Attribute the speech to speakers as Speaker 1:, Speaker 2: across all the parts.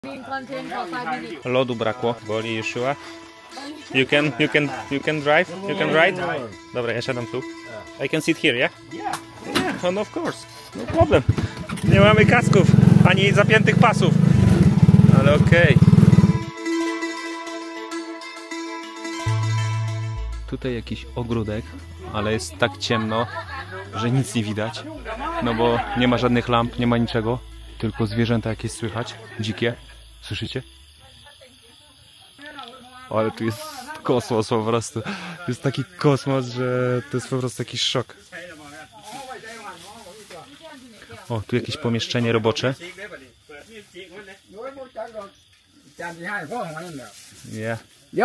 Speaker 1: Lodu brakło. Boli Joshua. You can drive? You can ride? Dobra, ja siadam tu. I can sit here, yeah? Yeah. Oh, no, of course. No problem. Nie mamy kasków, ani zapiętych pasów. Ale okej. Tutaj jakiś ogródek, ale jest tak ciemno, że nic nie widać. No bo nie ma żadnych lamp, nie ma niczego. Tylko zwierzęta jakieś słychać. Dzikie. Słyszycie? Ale tu jest kosmos po prostu. To jest taki kosmos, że to jest po prostu jakiś szok. O, tu jakieś pomieszczenie robocze. Yeah.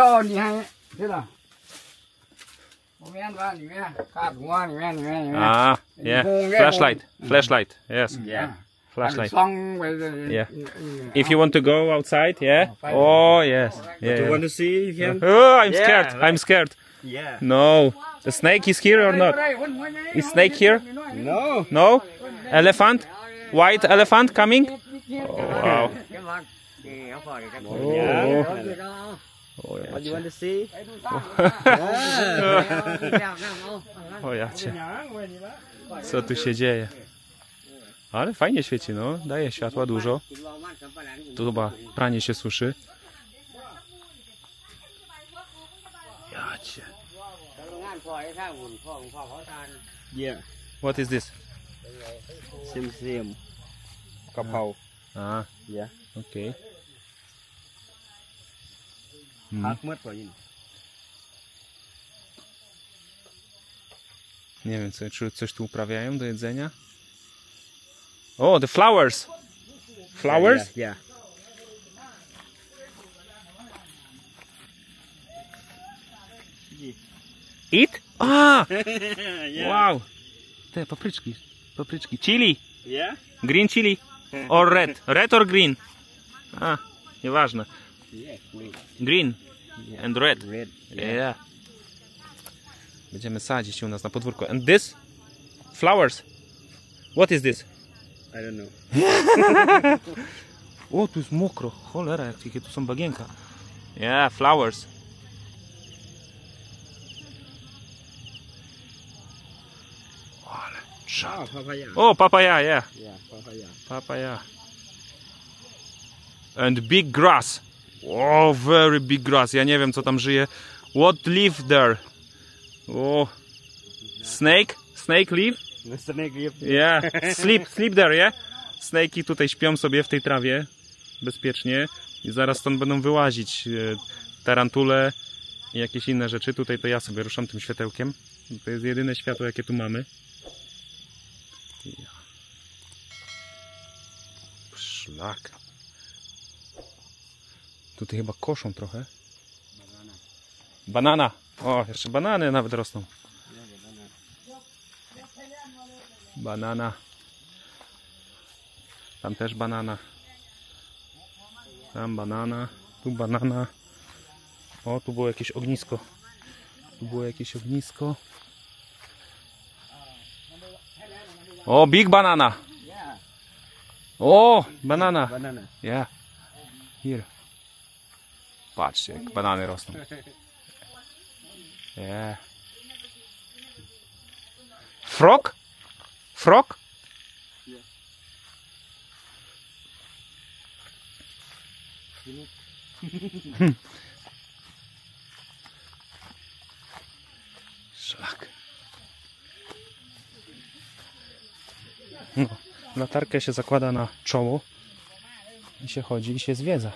Speaker 1: Ah, yeah. Flashlight. Yes.
Speaker 2: Yeah.
Speaker 1: Flashlight. Yeah. If you want to go outside, yeah. Oh, yes. Yeah.
Speaker 2: Do you want to see him?
Speaker 1: Oh, I'm scared.
Speaker 2: Yeah,
Speaker 1: I'm scared.
Speaker 2: Yeah.
Speaker 1: No. The snake is here or not? Is snake here?
Speaker 2: No.
Speaker 1: No. Elephant? White elephant coming? Oh, wow.
Speaker 2: Yeah.
Speaker 1: O
Speaker 2: What do you
Speaker 1: jacie.
Speaker 2: want to see?
Speaker 1: O jacie. Co tu się dzieje? Ale fajnie świeci, no. Daje światła dużo. Tu chyba pranie się suszy. Jacie.
Speaker 2: Yeah.
Speaker 1: What is this?
Speaker 2: Sim. Kapau.
Speaker 1: A,
Speaker 2: Yeah.
Speaker 1: okej.
Speaker 2: Hak mất rồi nhìn.
Speaker 1: Nie wiem, czy coś tu uprawiają do jedzenia? O, the flowers! Flowers?
Speaker 2: Yeah.
Speaker 1: Eat? Ah!
Speaker 2: Yeah.
Speaker 1: Wow! Te papryczki. Chili!
Speaker 2: Yeah.
Speaker 1: Green chili or red? Red or green? A, nieważne.
Speaker 2: Yeah.
Speaker 1: Green
Speaker 2: Yeah.
Speaker 1: and red.
Speaker 2: Red.
Speaker 1: Yeah. Będziemy sadzić u nas na podwórku. And this? Flowers. What is this?
Speaker 2: I don't know.
Speaker 1: O, tu jest mokro. Cholera, jakie tu są bagienka. Yeah, flowers. Ale czad.
Speaker 2: Papaya.
Speaker 1: O, papaya, yeah.
Speaker 2: Yeah, papaya.
Speaker 1: Papaya. And big grass. Oh, very big grass. Ja nie wiem, co tam żyje. What live there? Oh, snake? Snake live?
Speaker 2: Mr. Negri.
Speaker 1: Yeah. Sleep there, yeah? Snake'i tutaj śpią sobie w tej trawie. Bezpiecznie. I zaraz stąd będą wyłazić tarantule i jakieś inne rzeczy. Tutaj to ja sobie ruszam tym światełkiem. To jest jedyne światło, jakie tu mamy. Szlak. Tutaj chyba koszą trochę. Banana. O, jeszcze banany nawet rosną. Banana. Tam też banana. Tam banana. Tu banana. O, tu było jakieś ognisko. O, big banana. O, banana.
Speaker 2: Banana.
Speaker 1: Yeah. Here. Patrzcie, jak banany rosną. Yeah. Frog? Frog? Szlak. No, latarkę się zakłada na czoło i się chodzi i się zwiedza.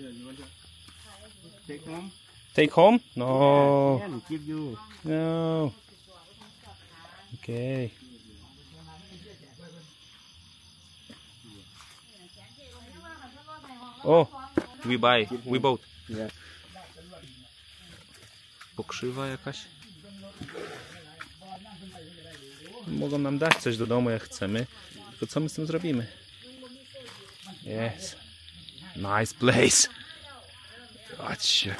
Speaker 2: Take home.
Speaker 1: Take home? No.
Speaker 2: And give you.
Speaker 1: No. Okay. O, we both.
Speaker 2: Yeah.
Speaker 1: Pokrzywa jakaś. Mogą nam dać coś do domu jak chcemy. Tylko co my z tym zrobimy? Yes. Nice place. Patrzcie.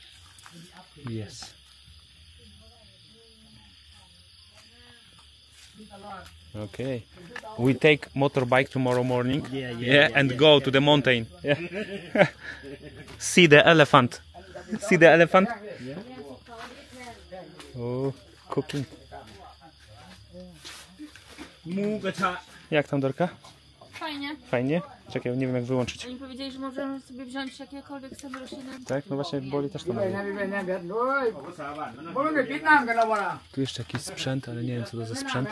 Speaker 1: Yes. Okay. We take motorbike tomorrow morning.
Speaker 2: Yeah,
Speaker 1: and go to the mountain. Yeah. See the elephant. See the elephant? Oh, cooking. Jak tam, Dorka?
Speaker 3: Fajnie.
Speaker 1: Fajnie? Czekaj, nie wiem jak wyłączyć.
Speaker 3: Oni powiedzieli, że możemy sobie wziąć jakiekolwiek chcemy rośliny.
Speaker 1: Tak? No właśnie boli też to ma. Tu jeszcze jakiś sprzęt, ale nie wiem co to za sprzęt.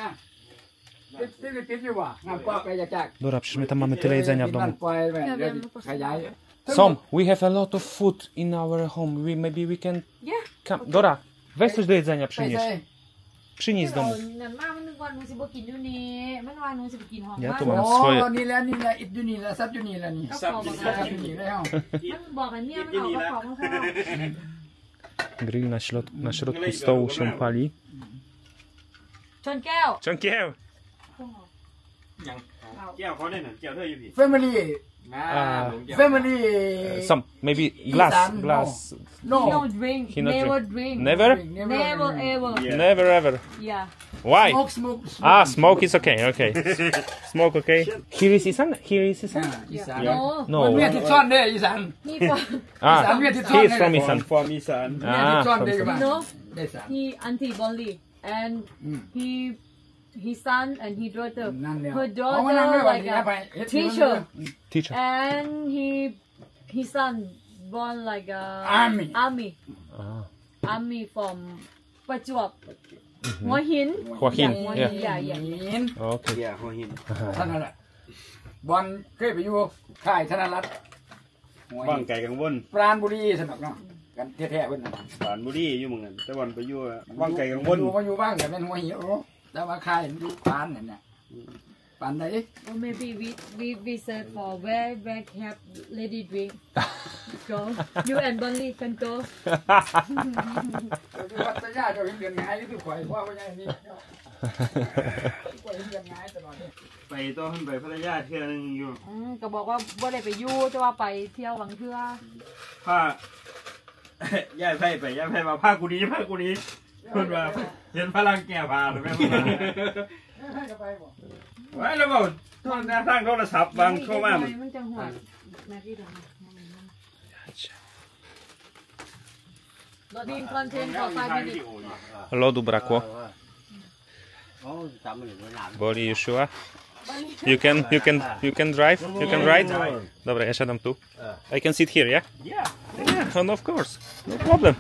Speaker 1: Dobra, przecież my tam mamy tyle jedzenia w domu.
Speaker 3: Ja wiem,
Speaker 1: Some, we have a lot of food in our home. Maybe we can
Speaker 3: Yeah.
Speaker 1: come. Dora, weź coś do jedzenia, przynieś. Przynieś z domu. Ja tu mam swoje. Grill na środku stołu się pali.
Speaker 3: Czonkiel!
Speaker 1: Czonkiel!
Speaker 2: Family. Family.
Speaker 1: Some, maybe glass.
Speaker 3: No drink,
Speaker 1: He not
Speaker 3: never
Speaker 1: drink.
Speaker 3: drink.
Speaker 1: Never?
Speaker 3: Never ever.
Speaker 1: Never ever.
Speaker 3: Yeah.
Speaker 1: Why?
Speaker 2: Smoke.
Speaker 1: Ah, smoke is okay, okay. Smoke okay. Here is Isan? Here is Isan?
Speaker 3: No.
Speaker 1: No.
Speaker 2: เมียที่ซ่อนเด้อีสาน
Speaker 3: He for,
Speaker 1: Ah,
Speaker 2: He is
Speaker 1: he is from Isan.
Speaker 4: from Isan.
Speaker 2: เมียที่ซ่อน
Speaker 1: Ah,
Speaker 2: เด้
Speaker 1: from
Speaker 2: กัน
Speaker 3: you know,
Speaker 2: ได้สาน
Speaker 3: he auntie Bonli and he his son and he daughter.
Speaker 2: นั่นเดียว
Speaker 3: Her
Speaker 2: เอามานั่ง
Speaker 3: daughter
Speaker 2: ด้วยวัน
Speaker 3: like
Speaker 2: นี้ไป
Speaker 3: a teacher
Speaker 1: teacher.
Speaker 3: and his son born like a
Speaker 2: Army.
Speaker 3: army from Prachuap. Hua Hin.
Speaker 1: Hua Hin,
Speaker 3: Hua
Speaker 1: yeah.
Speaker 3: Hin, yeah.
Speaker 2: หิน
Speaker 1: Okay.
Speaker 4: Yeah, for him.
Speaker 2: ท่านนั่นแหละบอลเคยไปอยู่ค่ายธนรัตน์
Speaker 4: บ้างไก่กังวล
Speaker 2: ปราณบุรีสนุกเนาะกันแท้ๆเพิ่นน่ะ
Speaker 4: สารบุรีอยู่เหมือนกันแต่วันไปอยู่บ้างไก่กังวล
Speaker 2: อยู่บ้างแต่เป็นหัวหิวแต่ว่าค่ายอยู่ปานนั่นน่ะปานใด
Speaker 3: Or maybe we search for where have lady drink. Go. You and Bonli can go.
Speaker 2: อยู่วัดสยาเจ้าเห็นเดือนง่ายอยู่คือข่อยว่าบ่ใหญ่นี่ข่อยเห็นเดือนง่ายตลอด
Speaker 4: ไปต้นไปพัทยาเที่ยวนึงอยู่
Speaker 3: ก็บอกว่าบ่ได้ไปอยู่แต่ว่าไปเที่ยวบางเทื่อ
Speaker 4: ผ้า ย่ายไพ่ไปย่ายไพ่มาผ้ากูนี้เพิ่นว่าเห็นพลังแก่ผ้าหรือไม่ผ้า
Speaker 2: ให้ก็ไปบ่
Speaker 4: ไว้แล้วก็ทางทางโทรศัพท์บางเข้ามา
Speaker 3: มันจังหวะแม่พี่ดูเราดีนคอนเทนต์ขอ5 minutes.
Speaker 1: Lodu brakło. Boli już siła? You can drive? You can ride? Dobra, ja siadam tu. I can sit here, yeah? Yeah, and of course. No problem.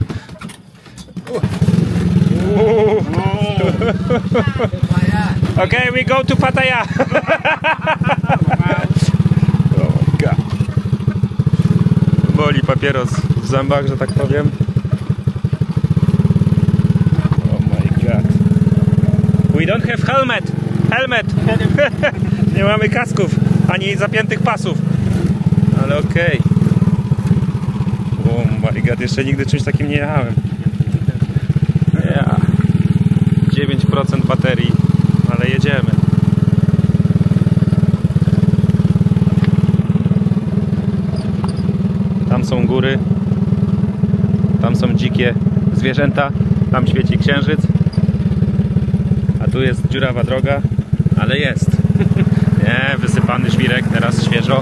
Speaker 1: Okay, we go to Pattaya. Oh my God. Boli papieros w zębach, że tak powiem. Oh my God. We don't have helmet. Nie mamy kasków, ani zapiętych pasów. Ale okej. Oh my God, jeszcze nigdy czymś takim nie jechałem. Yeah. 9% baterii, ale jedziemy. Tam są góry, tam są dzikie zwierzęta, tam świeci księżyc, a tu jest dziurawa droga, ale jest. Nie, wysypany żwirek, teraz świeżo.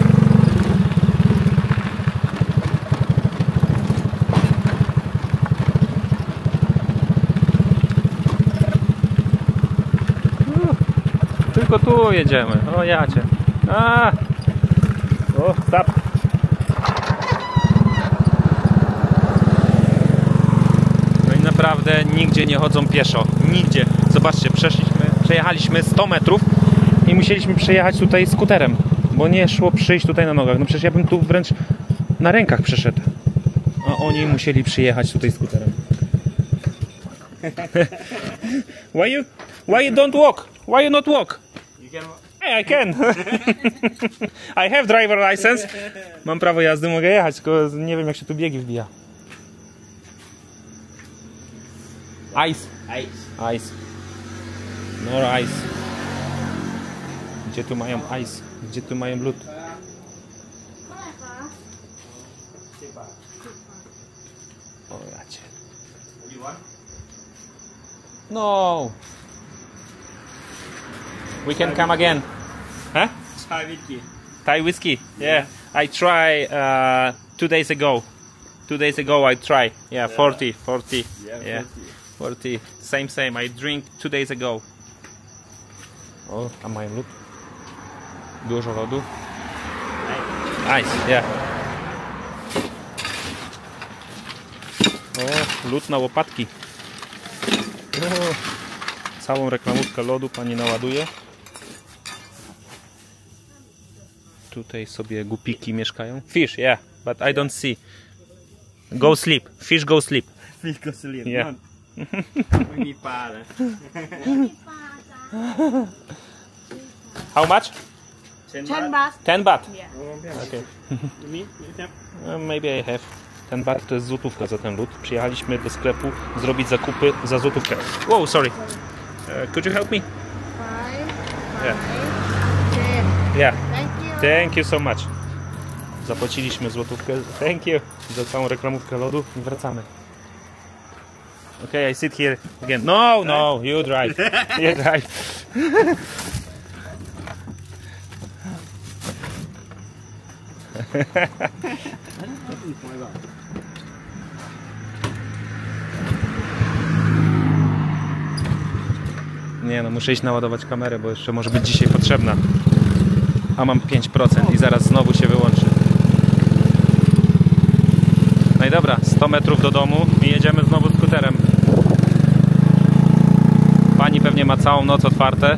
Speaker 1: Tylko tu jedziemy. O jacie. O, stop. No i naprawdę nigdzie nie chodzą pieszo. Nigdzie. Zobaczcie, przejechaliśmy 100 metrów i musieliśmy przejechać tutaj skuterem, bo nie szło przyjść tutaj na nogach. No przecież ja bym tu wręcz na rękach przeszedł. A oni musieli przyjechać tutaj skuterem. Why you don't walk? Why you not walk? Hey, I can. I have driver license. Mam prawo jazdy, mogę jechać, tylko nie wiem jak się tu biegi wbija. Ice. No ice. Gdzie tu mają ice? Gdzie tu mają lód? O jacie. No. We can come again. Huh?
Speaker 4: ชายวิสกี้
Speaker 1: Thai whiskey. Yeah. I tried 2 days ago. 2 days ago I tried. Yeah, 40. Yeah. 40. Same. I drink 2 days ago. O, a mają lód. Dużo lodu. Nice, yeah. O, lód na łopatki. O, całą reklamówkę lodu pani naładuje. Tutaj sobie gupiki mieszkają. Fish, yeah, but I don't see. Go sleep. Fish go sleep.
Speaker 4: ฟิกก็สลีป
Speaker 1: Yeah.
Speaker 4: ไม่มีปลาเลย
Speaker 1: How much?
Speaker 3: 10 baht.
Speaker 1: 10 baht.
Speaker 3: Yeah.
Speaker 1: Okay.
Speaker 4: มีครับ
Speaker 1: Maybe I have. 10 baht to jest złotówka za ten lód. Przyjechaliśmy do sklepu zrobić zakupy za złotówkę. Wow, sorry. Could you help me?
Speaker 3: 5, 5,
Speaker 1: Yeah.
Speaker 3: 10.
Speaker 1: Yeah.
Speaker 3: Thank you.
Speaker 1: Thank you so much. Zapłaciliśmy złotówkę. Thank you. Za całą reklamówkę lodu i wracamy. Okay, I sit here again. No, you drive. You drive. Nie no, muszę iść naładować kamerę, bo jeszcze może być dzisiaj potrzebna. A mam 5% i zaraz znowu się wyłączy. No i dobra, 100 metrów do domu i jedziemy znowu skuterem. Pani pewnie ma całą noc otwarte.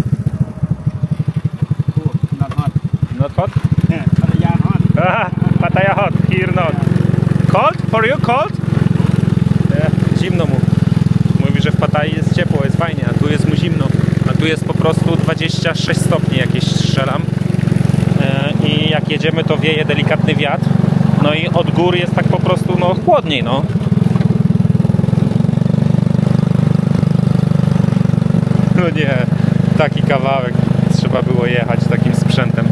Speaker 4: not hot
Speaker 1: Not hot?
Speaker 4: ภรรยา hot
Speaker 1: Pattaya hot, here not. Cold? For you cold? Zimno mu. Mówi, że w Pattai jest ciepło, jest fajnie, a tu jest mu zimno. A tu jest po prostu 26 stopni jakieś strzelam. I jak jedziemy, to wieje delikatny wiatr. No i od gór jest tak po prostu no chłodniej, no. No nie, taki kawałek trzeba było jechać takim sprzętem.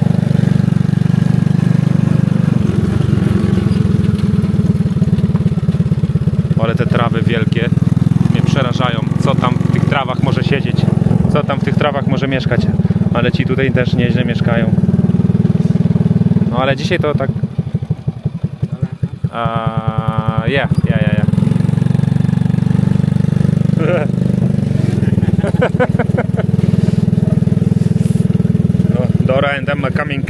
Speaker 1: Ale te trawy wielkie mnie przerażają. Co tam w tych trawach może siedzieć? Co tam w tych trawach może mieszkać? Ale ci tutaj też nieźle mieszkają. No ale dzisiaj to tak... Yeah. Dora and Emma coming.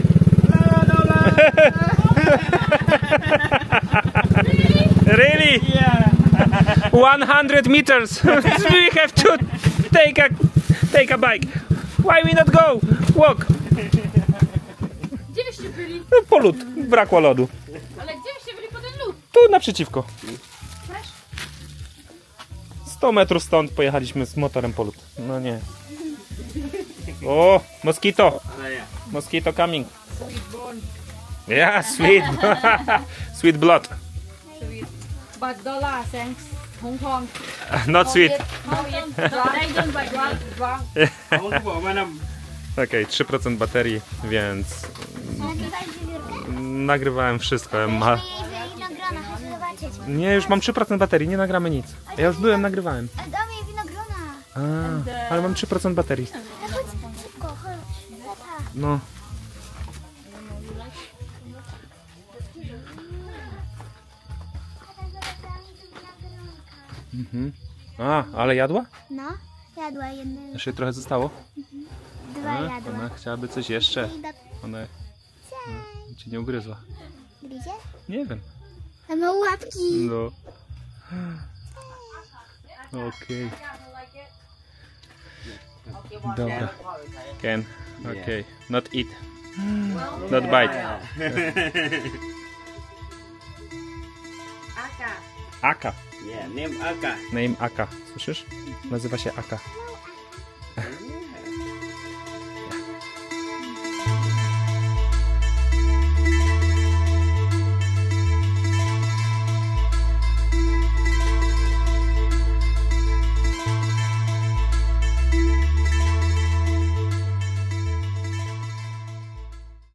Speaker 1: Really?
Speaker 4: yeah
Speaker 1: 100 meters. We have to take a bike. Why we not go? Walk.
Speaker 3: Gdzie byście byli?
Speaker 1: No, po lód. Brakło lodu.
Speaker 3: Ale gdzie byście byli po ten lód?
Speaker 1: Tu naprzeciwko. 100 metrów stąd pojechaliśmy z motorem po lód. No nie. O, mosquito.
Speaker 4: อะไรอ่ะ
Speaker 1: Mosquito coming.
Speaker 3: Sweet bone.
Speaker 1: Yeah, sweet. Sweet blood.
Speaker 3: Sweet. But dollar thanks. Hong Kong.
Speaker 1: Not sweet.
Speaker 3: How it dry don't but drunk.
Speaker 4: เขาบอกว่านำ
Speaker 1: Okej, 3% baterii, więc
Speaker 5: Nagrywałeś wiewiórkę?
Speaker 1: nagrywałem wszystko.
Speaker 5: Ja
Speaker 1: Ma...
Speaker 5: jej winogrona, chodź zobaczyć.
Speaker 1: Nie, już mam 3% baterii, nie nagramy nic. Ja już byłem, nagrywałem.
Speaker 5: Dam jej winogrona.
Speaker 1: Ale mam 3% baterii.
Speaker 5: No chodź, szybko, chodź. Tata.
Speaker 1: No.
Speaker 5: Tata, zobacz, dam jej tu winogronka.
Speaker 1: Mhm. Ale jadła?
Speaker 5: No, jadła jednego,
Speaker 1: Jeszcze trochę zostało?
Speaker 5: dwa jadła.
Speaker 1: Ona chciałaby coś jeszcze.
Speaker 5: I do...
Speaker 1: Ona cię nie ugryzła.
Speaker 5: Gryzie?
Speaker 1: Nie wiem.
Speaker 5: A ma łapki.
Speaker 1: No. Okej. Dobra. Can. Okay. Not eat. Not bite.
Speaker 3: Aka.
Speaker 1: Aka.
Speaker 4: yeah name Aka
Speaker 1: Name Aka. Słyszysz? Nazywa się Aka.